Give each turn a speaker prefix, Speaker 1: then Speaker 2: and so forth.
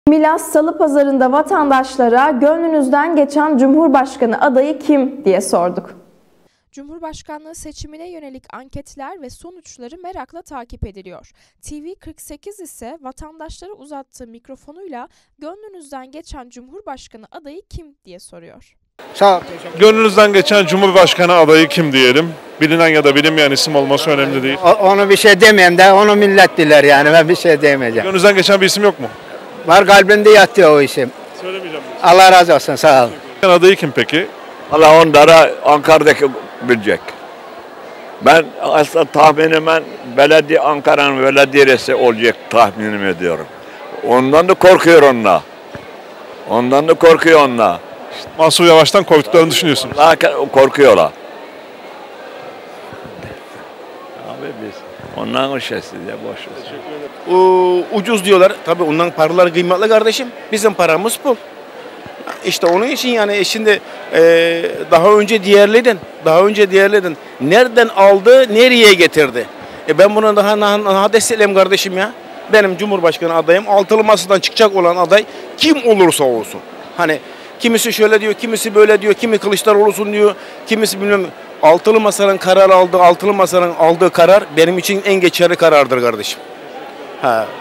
Speaker 1: Milas Salıpazarı'nda vatandaşlara gönlünüzden geçen Cumhurbaşkanı adayı kim diye sorduk.
Speaker 2: Cumhurbaşkanlığı seçimine yönelik anketler ve sonuçları merakla takip ediliyor. TV48 ise vatandaşlara uzattığı mikrofonuyla gönlünüzden geçen Cumhurbaşkanı adayı kim diye soruyor.
Speaker 3: Sağ ol.
Speaker 4: Gönlünüzden geçen Cumhurbaşkanı adayı kim diyelim? Bilinen ya da bilinmeyen isim olması önemli değil.
Speaker 3: Onu bir şey demeyeyim de onu millet bilir yani, ben bir şey demeyeceğim.
Speaker 4: Gönlünüzden geçen bir isim yok mu?
Speaker 3: Var, kalbinde yatıyor o isim.
Speaker 4: Söylemeyeceğim.
Speaker 3: Allah razı olsun, sağ ol.
Speaker 4: Adayı kim peki?
Speaker 5: Valla onlara Ankara'daki bilecek. Ben aslında tahminimen Ankara'nın belediyesi olacak tahminim ediyorum. Ondan da korkuyor onunla. Ondan da korkuyor onunla.
Speaker 4: Mansur Yavaş'tan korktuklarını düşünüyorsunuz.
Speaker 5: Korkuyorlar. Abi biz ondan o şeysiz ya, boş ver.
Speaker 6: Ucuz diyorlar. Tabii ondan paralar kıymetli kardeşim. Bizim paramız pul. İşte onun için yani şimdi daha önce diğerledin. Nereden aldı, nereye getirdi? Ben bunu daha destekleyeyim kardeşim ya. Benim Cumhurbaşkanı adayım, altılı masadan çıkacak olan aday kim olursa olsun. Hani kimisi şöyle diyor, kimisi böyle diyor, kimi Kılıçdaroğlu'sun diyor, kimisi bilmem. Altılı masanın aldığı karar benim için en geçerli karardır kardeşim. Ha.